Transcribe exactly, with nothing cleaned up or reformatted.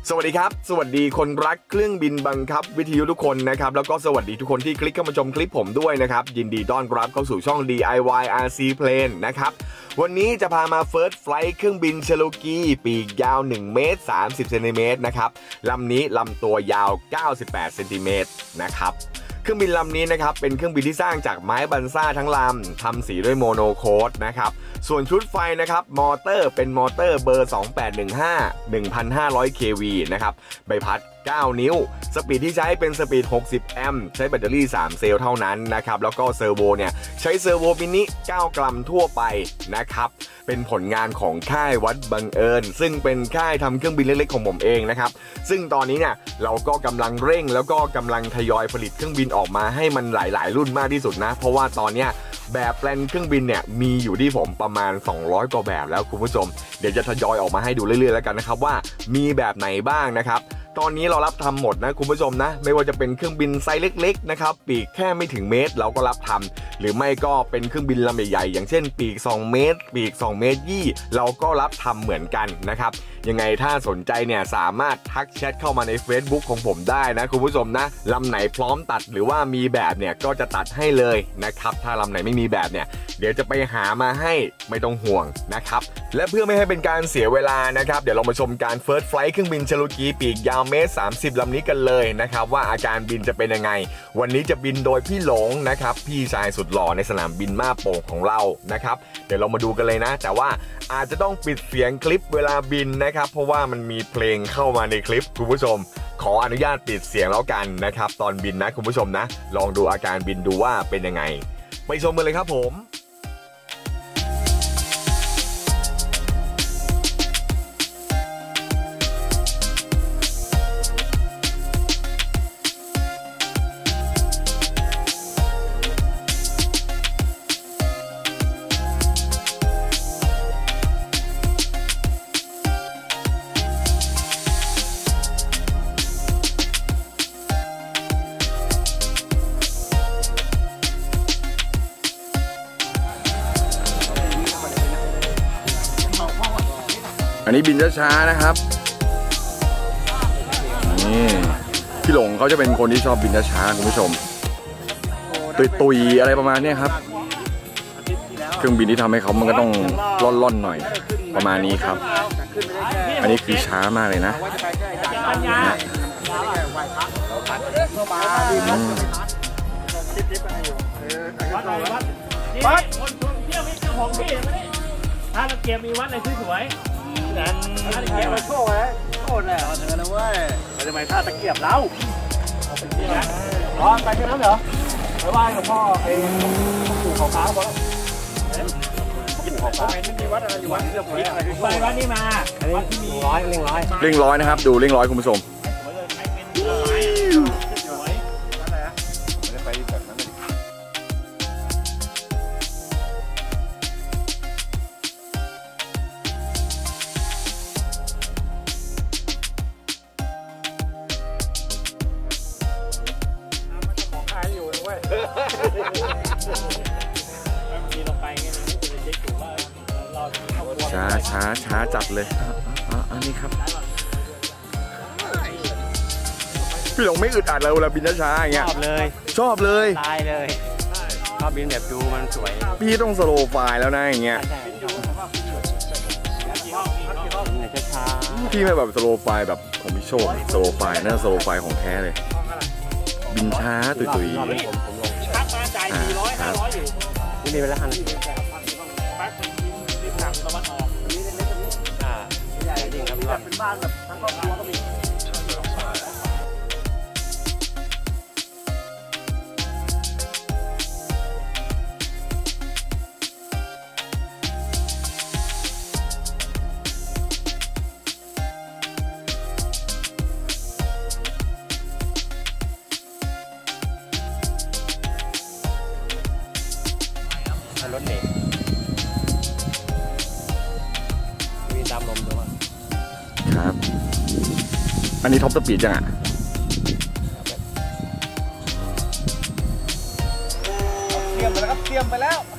สวัสดีครับสวัสดีคนรักเครื่องบินบังคับวิทยุทุกคนนะครับแล้วก็สวัสดีทุกคนที่คลิกเข้ามาชมคลิปผมด้วยนะครับยินดีต้อนรับเข้าสู่ช่อง ดี ไอ วาย อาร์ ซี Plane นะครับวันนี้จะพามา First Flight เครื่องบิน Cherokee ปีกยาวหนึ่งเมตรสามสิบเซนติเมตรนะครับลำนี้ลำตัวยาวเก้าสิบแปดเซนติเมตรนะครับเครื่องบินลำนี้นะครับเป็นเครื่องบินที่สร้างจากไม้บันซ่าทั้งลำทำสีด้วยโมโนโคดนะครับส่วนชุดไฟนะครับมอเตอร์เป็นมอเตอร์เบอร์สองแปดหนึ่งห้า หนึ่งพันห้าร้อย เค วี นะครับใบพัดเก้านิ้วสปีดที่ใช้เป็นสปีดหกสิบแอมป์ใช้แบตเตอรี่สามเซลล์เท่านั้นนะครับแล้วก็เซอร์โวเนี่ยใช้เซอร์โวมินิเก้ากรัมทั่วไปนะครับเป็นผลงานของค่ายวัดบังเอิญซึ่งเป็นค่ายทำเครื่องบินเล็กๆของผมเองนะครับซึ่งตอนนี้เนี่ยเราก็กำลังเร่งแล้วก็กำลังทยอยผลิตเครื่องบินออกมาให้มันหลายๆรุ่นมากที่สุดนะเพราะว่าตอนเนี้ยแบบแปลนเครื่องบินเนี่ยมีอยู่ที่ผมประมาณสองร้อยกว่าแบบแล้วคุณผู้ชมเดี๋ยวจะทยอยออกมาให้ดูเรื่อยๆแล้วกันนะครับว่ามีแบบไหนบ้างนะครับตอนนี้เรารับทำหมดนะคุณผู้ชมนะไม่ว่าจะเป็นเครื่องบินไซส์เล็กๆนะครับปีกแค่ไม่ถึงเมตรเราก็รับทำหรือไม่ก็เป็นเครื่องบินลำใหญ่ๆอย่างเช่นปีกสองเมตรปีกสองเมตรยี่เราก็รับทำเหมือนกันนะครับยังไงถ้าสนใจเนี่ยสามารถทักแชทเข้ามาใน Facebook ของผมได้นะคุณผู้ชมนะลำไหนพร้อมตัดหรือว่ามีแบบเนี่ยก็จะตัดให้เลยนะครับถ้าลำไหนไม่มีแบบเนี่ยเดี๋ยวจะไปหามาให้ไม่ต้องห่วงนะครับและเพื่อไม่ให้เป็นการเสียเวลานะครับเดี๋ยวเรามาชมการ First Flight เครื่องบิน Cherokee ปีกยาวเมตรสามสิบลำนี้กันเลยนะครับว่าอาการบินจะเป็นยังไงวันนี้จะบินโดยพี่หลงนะครับพี่ชายสุดหล่อในสนามบินมาโป่งของเรานะครับเดี๋ยวเรามาดูกันเลยนะแต่ว่าอาจจะต้องปิดเสียงคลิปเวลาบินนะครับเพราะว่ามันมีเพลงเข้ามาในคลิปคุณผู้ชมขออนุญาตปิดเสียงแล้วกันนะครับตอนบินนะคุณผู้ชมนะลองดูอาการบินดูว่าเป็นยังไงไปชมกันเลยครับผมอันนี้บินช้าๆนะครับนี่พี่หลงเขาจะเป็นคนที่ชอบบินช้าๆคุณผู้ชมตุยๆอะไรประมาณนี้ครับเครื่องบินที่ทำให้เขามันก็ต้องล่อนๆหน่อยประมาณนี้ครับอันนี้คือช้ามากเลยนะวัดคนท่องเที่ยวไม่ใช่ของพี่ไม่ได้ถ้าเราเก็บมีวัดอะไรสวยๆนั่นถ้าเก็บมาโชว์ไว้โชว์แหละเธอนะเว้ยไปทำไมถ้าตะเกียบเราเอาไปที่นะร้อนไปแค่นั้นเหรอไปไหว้หลวงพ่อเองปู่เขาขาวบอกกินของขาวไม่มีวัดอะไรอยู่วัดเรื่องอะไรไปวัดนี้มาวัดที่มีร้อยเร่งร้อยเร่งร้อยนะครับดูเร่งร้อยคุณผู้ชมช้าช้าช้าจัดเลยอันนี้ครับพี่หลงไม่อึดอัดเลยเวลาบินช้าๆอย่างเงี้ยชอบเลยชอบเลยตายเลยชอบบินแบบดูมันสวยพี่ต้องสโลว์ไฟล์แล้วนะอย่างเงี้ยพี่ไม่แบบสโลว์ไฟล์แบบผมไม่โชคสโลว์ไฟล์น่าสโลว์ไฟล์ของแท้เลยบินช้าตุยๆอ่าครับนี่มีเวลาห้านาทีเป็นบ้านแบบทั้งครอบครัวก็มีรถเน็ตมีตามลมด้วยครับอันนี้ท็อปสปีดจังอ่ะเตรียมไปแล้วครับเตรียมไปแล้ว